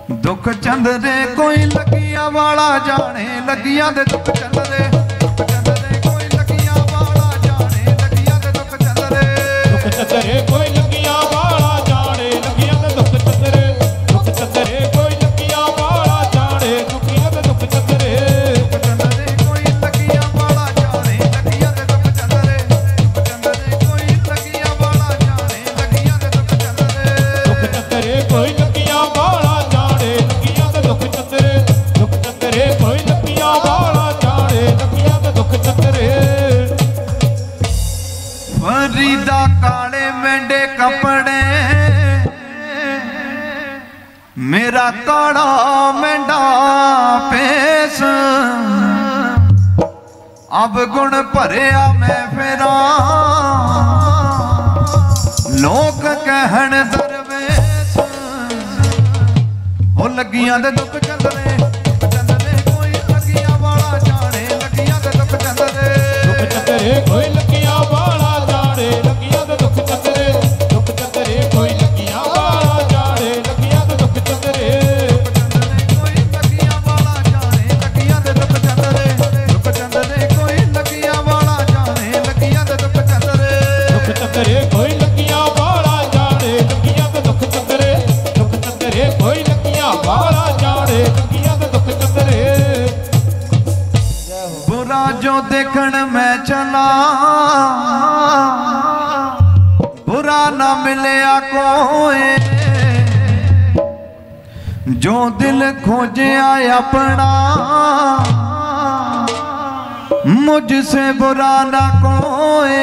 दुख चंदरे कोई लगिया वाला जाने लगिया दे दुख चंदरे कोई लगिया वाला जाने लगिया दे दुख चंदरे कोई लगिया वाला जाने लगिया दे दुख चंदरे कोई लगिया वाला जाने लगिया दे दुख चंदरे कोई लगिया वाला जाने लगिया दे दुख चंदरे कोई लगिया वाला जाने लगिया दे दुख चंदरे कोई लगिया वाला जाने लगिया दे दुख चंदरे कोई लगिया वाला जाने लगिया दे दुख चंदरे फरीदा काले मेंढे कपड़े मेरा काला मेंढा पेश अब गुण भरिया मैं फेरा लोक कहन दरवेश ओ लगियां दे दुख चंदरे कोई लगिया वाला जाने लगियां दे दुख चंदरे कोई लगिया वाला जाने लगिया दे दुख चंदरे कोई लगिया वाला जाने लगिया दे दुख चंदरे कोई लगिया वाला जाने लगिया दे दुख चंदरे कोई लगिया वाला जाने लगिया दे दुख चंदरे कोई लगिया वाला जाने लगिया दे दुख चंदरे कोई लगिया वाला जाने लगिया दे दुख चंदरे बुरा जो देखण मैं चला बुरा ना मिलया कोई जो दिल खोजया अपना मुझसे बुरा ना कोई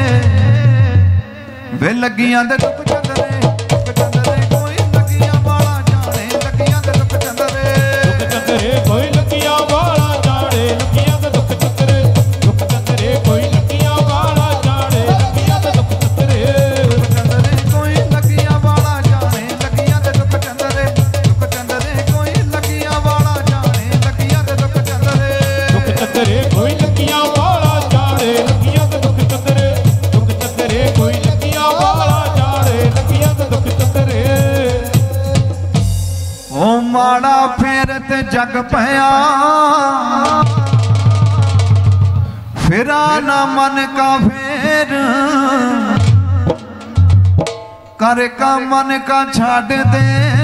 वे लगियां दे दुख चंदरे कोई लगिया वाला जाने लगियां दे दुख चंदरे कोई लगिया वाला जाने लगिया दे दुख चंदरे कोई लगिया वाला जाने लगिया दे दुख चंदरे कोई लगिया वाला जाने लगियां दे दुख चंदरे कोई लगिया वाला जाने लगियां दे दुख चंदरे कोई लगिया वाला जाने लगिया दे दुख चंदरे कोई लगिया वाला जाने लगिया दे दुख चंदरे ओ माड़ा फेर ते जग पया फिरा ना मन का फेर कर का मन का छाड़ दे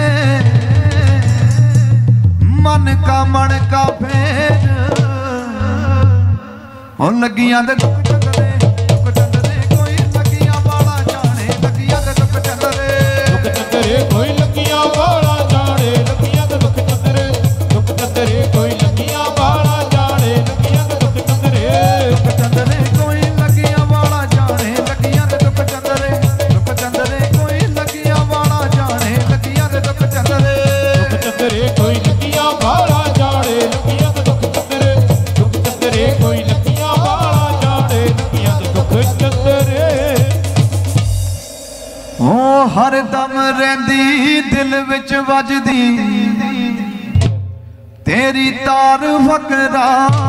मन का फेर ओ लगियां दे दुख चंदरे कोई लगिया वाला जाने लगियां दे दुख चंदरे कोई लगिया वाला जाने लगिया दे दुख चंदरे कोई लगिया वाला जाने लगिया दे दुख चंदरे कोई लगिया वाला जाने लगियां दे दुख चंदरे कोई लगिया वाला जाने लगियां दे दुख चंदरे कोई लगिया वाला जाने लगिया दे दुख चंदरे कोई लगिया वाला जाने लगिया दे दुख चंदरे ओ हर दम रहंदी दिल विच वजदी तेरी तार फकरा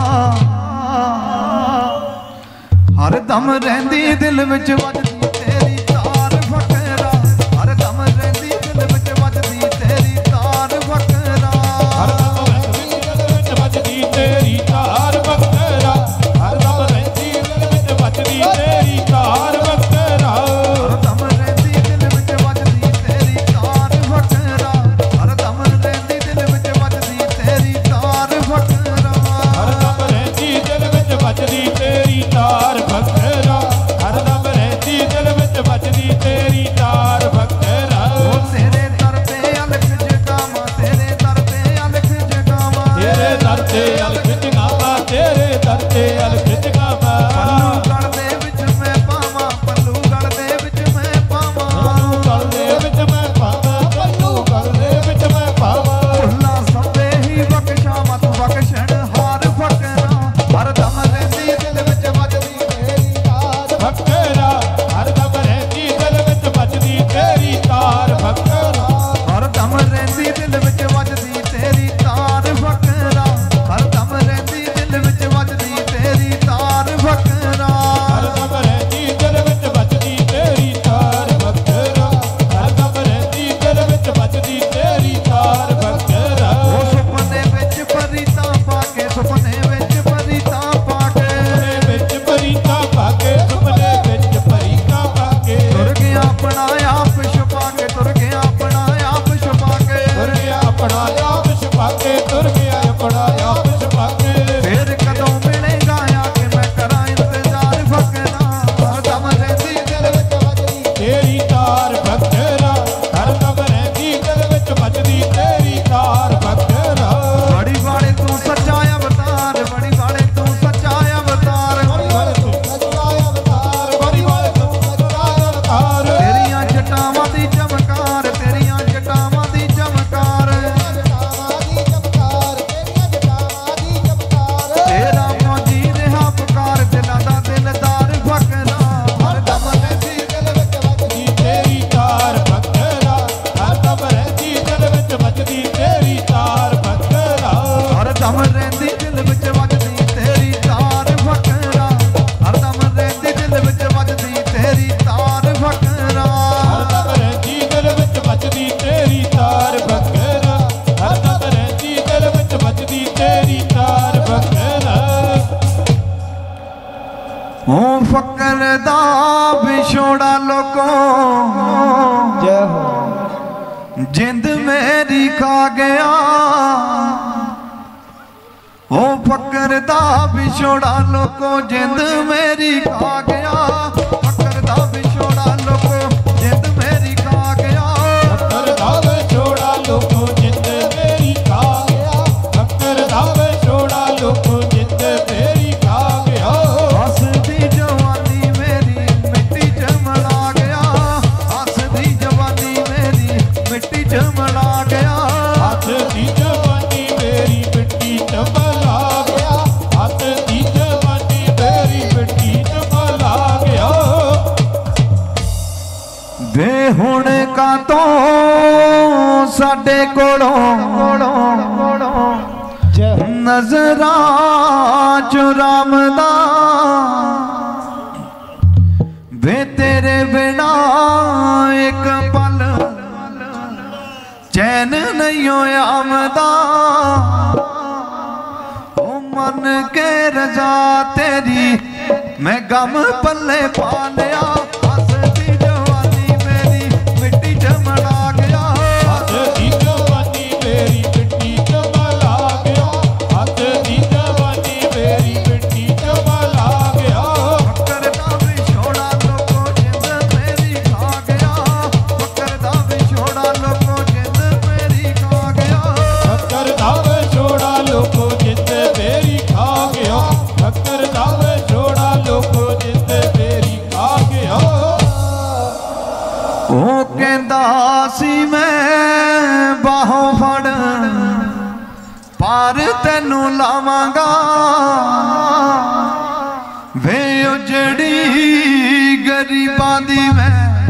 हर दम रहंदी दिल विच वजदी तेरी तार फकरा हर दम रहंदी दिल विच वजदी तेरी तार फकरा हर दम रहंदी दिल विच वजदी तेरी तार फकरा हर दम रहंदी दिल विच वजदी तेरी तार फकरा हर दम रहंदी दिल विच वजदी तेरी तार फकरा हर दम रहंदी दिल विच वजदी तेरी तार फकरा हर दम रहंदी दिल विच वजदी तेरी तार फकरा हर दम रहंदी दिल विच वजदी तेरी तार फकरा तेरे दर पे अलख जगावा तेरे दर पे अलख जगावा तेरे दर ते अलख जगावा तेरे दर ते अलख जगावा पल्लू गल दे विच मैं पावां पल्लू गल दे विच मैं पावां पल्लू गल दे विच मैं पावां पल्लू गल दे विच मैं पावां भुल्ला सभे ही बख्शा मत बख्शण हार फकरा हर दम रहंदी दिल विच वजदी तेरी तार फकरा हर दम रहंदी दिल विच वजदी तेरी तार फकरा हर दम रहंदी दिल विच वजदी तेरी तार फकरा हर दम रहंदी दिल विच वजदी तेरी तार फकरा हर दम रहंदी दिल विच वजदी तेरी तार फकरा हर दम रहंदी दिल विच वजदी तेरी तार फकरा ਹਰਦਮ ਰਹਿੰਦੀ ਦਿਲ ਵਿੱਚ ਵੱਜਦੀ ਤੇਰੀ ਤਾਰ ਫਕਰਾ ਹਰਦਮ ਰਹਿੰਦੀ ਦਿਲ ਵਿੱਚ ਵੱਜਦੀ ਤੇਰੀ ਤਾਰ ਫਕਰਾ ਹਰਦਮ ਰਹਿੰਦੀ ਦਿਲ ਵਿੱਚ ਵੱਜਦੀ ਤੇਰੀ ਤਾਰ ਫਕਰਾ ਹਰਦਮ ਰਹਿੰਦੀ ਦਿਲ ਵਿੱਚ ਵੱਜਦੀ ਤੇਰੀ ਤਾਰ ਫਕਰਾ ਉਹ ਫਕਰ ਦਾ ਵਿਛੋੜਾ ਲੋਕੋ ਜੈ ਹੋ ਜਿੰਦ ਮੇਰੀ ਖਾ ਗਿਆ ਉਹ ਫਕਰ ਦਾ ਵਿਛੋੜਾ ਲੋਕੋ ਜਿੰਦ ਮੇਰੀ ਖਾ ਗਿਆ ਫਕਰ ਦਾ ਵਿਛੋੜਾ ਲੋਕੋ ਜਿੰਦ ਮੇਰੀ ਖਾ ਗਿਆ ਫਕਰ ਦਾ ਵਿਛੋੜਾ ਲੋਕੋ ਜਿੰਦ ਮੇਰੀ ਖਾ ਗਿਆ ਫਕਰ ਦਾ ਵਿਛੋੜਾ ਲੋਕੋ ਜਿੰਦ ਮੇਰੀ ਖਾ ਗਿਆ ਹੱਸਦੀ ਜਵਾਨੀ ਮੇਰੀ ਮਿੱਟੀ ਚ ਮਿਲਾ ਗਿਆ ਹੱਸਦੀ ਜਵਾਨੀ ਮੇਰੀ ਮਿੱਟੀ ਚ ਮਿਲਾ ਗਿਆ ਹੱਥ ਦੀ ਜਵਾਨੀ ਮੇਰੀ ਮਿੱਟੀ ਚ ਮਿਲਾ ਗਿਆ ਹੱਥ ਦੀ ਜਵਾਨੀ ਮੇਰੀ ਮਿੱਟੀ ਚ ਮਿਲਾ ਗਿਆ ਵੇ ਹੁਣ ਕਾ ਤੋਂ ਸਾਡੇ ਕੋਲੋਂ ਜੈ ਹੋ ਨਜ਼ਰਾਂ ਚੁਰਾਮਦਾ ਵੇ ਤੇਰੇ ਬਿਨਾ ਇੱਕ ਪਲ ਚੈਨ ਨਹੀਂ ਆਮਦਾ ਉਹ ਮਨ ਕੇ ਰਜ਼ਾ ਤੇਰੀ ਮੈਂ ਗਮ ਪੱਲੇ ਪਾ ਲਿਆ ਹੱਸਦੀ ਜਵਾਨੀ ਮੇਰੀ ਮਿੱਟੀ ਚ ਮਿਲਾ ਗਿਆ ਹੱਥ ਦੀ ਜਵਾਨੀ ਮੇਰੀ ਮਿੱਟੀ ਚ ਮਿਲਾ ਗਿਆ ਹੱਥ ਦੀ ਜਵਾਨੀ ਮੇਰੀ ਮਿੱਟੀ ਚ ਮਿਲਾ ਗਿਆ ਫਕਰ ਦਾ ਵਿਛੋੜਾ ਲੋਕੋ ਜਿੰਦ ਮੇਰੀ ਖਾ ਗਿਆ ਫਕਰ ਦਾ ਵਿਛੋੜਾ ਲੋਕੋ ਜਿੰਦ ਮੇਰੀ ਖਾ ਗਿਆ ਫਕਰ ਦਾ ਵਿਛੋੜਾ ਲੋਕੋ ਜਿੰਦ ਮੇਰੀ ਖਾ ਗਿਆ ਫਕਰ ਦਾ ਵਿਛੋੜਾ ਲੋਕੋ ਜਿੰਦ ਮੇਰੀ ਖਾ ਗਿਆ ਉਹ ਕਹਿੰਦਾ ਸੀ ਮੈਂ ਬਾਹੋਂ ਫੜ ਪਾਰ ਤੈਨੂੰ ਲਾਵਾਂਗਾ ਵੇ ਉਜੜੀ ਗਰੀਬਾਂ ਦੀ ਮੈਂ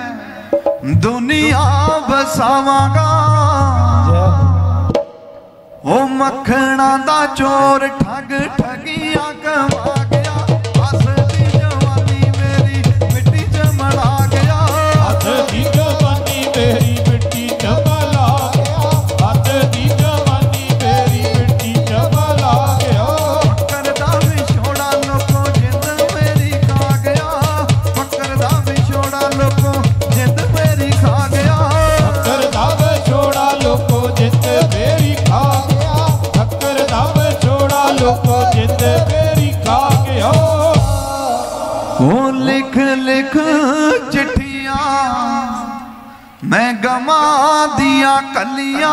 ਦੁਨੀਆ ਵਸਾਵਾਂਗਾ ਜੈ ਹੋ ਉਹ ਮੱਖਣਾ ਦਾ ਚੋਰ ਠੱਗ ਠਗੀਆਂ ਕਮਾ ਗਿਆ ਹੱਸਦੀ ਜਵਾਨੀ ਮੇਰੀ ਮਿੱਟੀ ਚ ਮਿਲਾ ਗਿਆ ਹੱਥ ਦੀ ਜਵਾਨੀ ਮੇਰੀ ਮਿੱਟੀ ਚ ਮਿਲਾ ਗਿਆ ਹੱਥ ਦੀ ਜਵਾਨੀ ਮੇਰੀ ਮਿੱਟੀ ਚ ਮਿਲਾ ਗਿਆ ਫਕਰ ਦਾ ਵਿਛੋੜਾ ਲੋਕੋ ਜਿੰਦ ਮੇਰੀ ਖਾ ਗਿਆ ਫਕਰ ਦਾ ਵਿਛੋੜਾ ਲੋਕੋ ਜਿੰਦ ਮੇਰੀ ਖਾ ਗਿਆ ਫਕਰ ਦਾ ਵਿਛੋੜਾ ਲੋਕੋ ਜਿੰਦ ਮੇਰੀ ਖਾ ਗਿਆ ਫਕਰ ਦਾ ਵਿਛੋੜਾ ਲੋਕੋ ਜਿੰਦ ਮੇਰੀ ਖਾ ਗਿਆ ਉਹ ਲਿਖ ਲਿਖ ਚਿੱਠੀਆਂ ਮੈਂ ਗਮਾਂ ਦੀਆਂ ਕਲੀਆਂ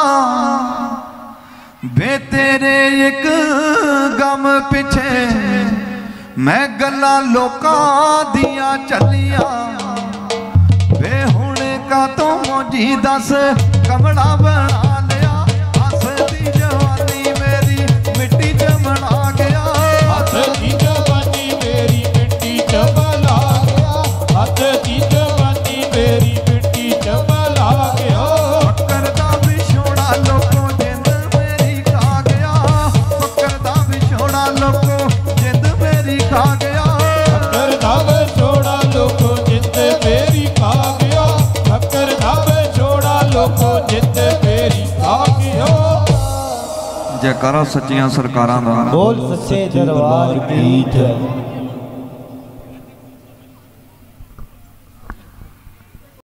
ਵੇ ਤੇਰੇ ਇੱਕ ਗਮ ਪਿੱਛੇ ਮੈਂ ਗੱਲਾਂ ਲੋਕਾਂ ਦੀਆਂ ਚੱਲੀਆਂ ਵੇ ਹੁਣ ਕਾ ਤੋਂ ਮੋਜੀ ਦੱਸ ਕਮਲਾ ਬਣਾ ਲਿਆ ਹੱਸਦੀ ਜਵਾਨੀ ਮੇਰੀ ਮਿੱਟੀ ਚ ਮਿਲਾ ਗਿਆ ਹੱਥ ਦੀ ਜਵਾਨੀ ਮੇਰੀ ਮਿੱਟੀ ਚ ਮਿਲਾ ਗਿਆ ਹੱਥ ਦੀ ਜਵਾਨੀ ਮੇਰੀ ਮਿੱਟੀ ਚ ਮਿਲਾ ਗਿਆ ਫਕਰ ਦਾ ਵਿਛੋੜਾ ਲੋਕੋ ਜਿੰਦ ਮੇਰੀ ਖਾ ਗਿਆ ਫਕਰ ਦਾ ਵਿਛੋੜਾ ਲੋਕੋ ਜਿੰਦ ਮੇਰੀ ਖਾ ਗਿਆ ਫਕਰ ਦਾ ਵਿਛੋੜਾ ਲੋਕੋ ਜਿੰਦ ਮੇਰੀ ਖਾ ਗਿਆ ਫਕਰ ਦਾ ਵਿਛੋੜਾ ਲੋਕੋ ਜਿੰਦ ਮੇਰੀ ਖਾ ਗਿਆ ਜੈਕਾਰਾ ਸੱਚੀਆਂ ਸਰਕਾਰਾਂ ਦਾ ਬੋਲ ਸੱਚੇ ਦਰਬਾਰ ਕੀ ਜੈ